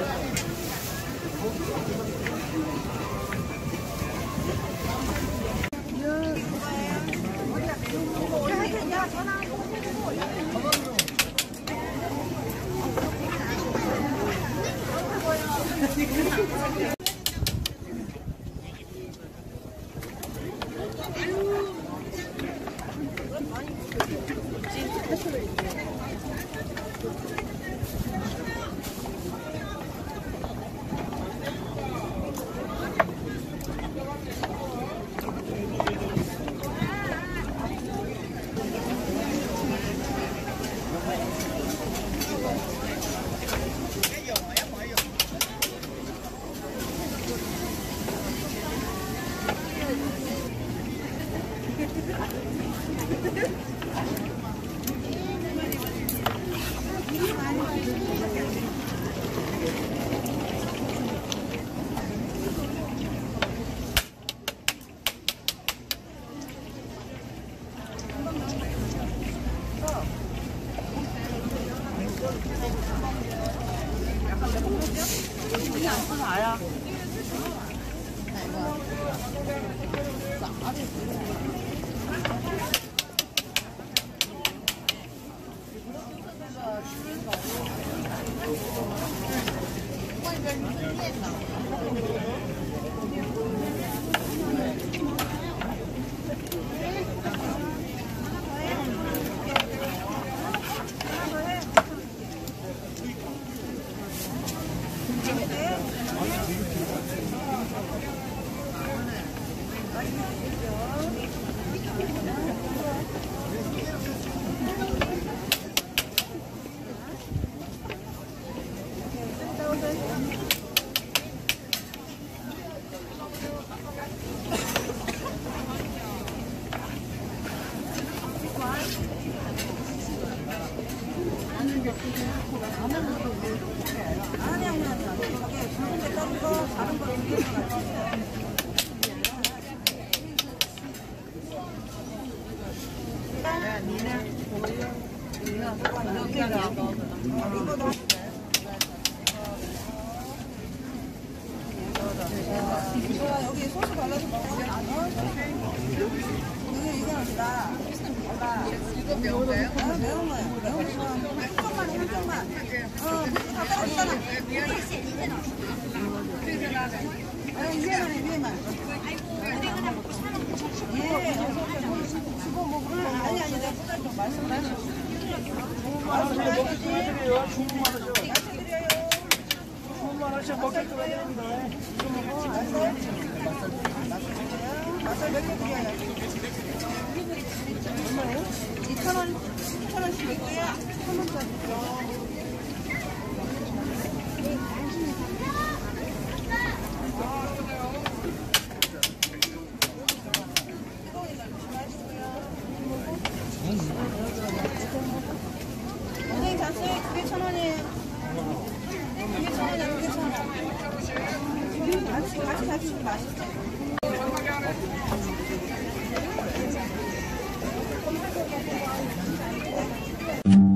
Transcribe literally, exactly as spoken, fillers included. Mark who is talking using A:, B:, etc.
A: 여기 소스 발라서 먹으면 안 돼. 이게 이상하다. 이거 매운 거예요? 아, 매운 거예요. 매운 거. 한 점만 해, 한 점만. 어, 다 떨어지잖아. 아, 이제만 해, 이제만. 예. 그거 뭐, 아니, 아니, 내가 부담 좀 말씀, 말씀. 말씀 해야지. 말씀드려요.
B: 천만 원씩 먹게 들어야 됩니다.
A: 맛살 몇 개 드려요? 얼마예요? 이천 원, 이천 원씩 몇 개야? 천 원짜리. 선생님 잤어요? 그게 천 원이에요. 그게 천 원이야, 그게 천 원. 같이, 같이 잡수면 맛있어.
C: Thank you.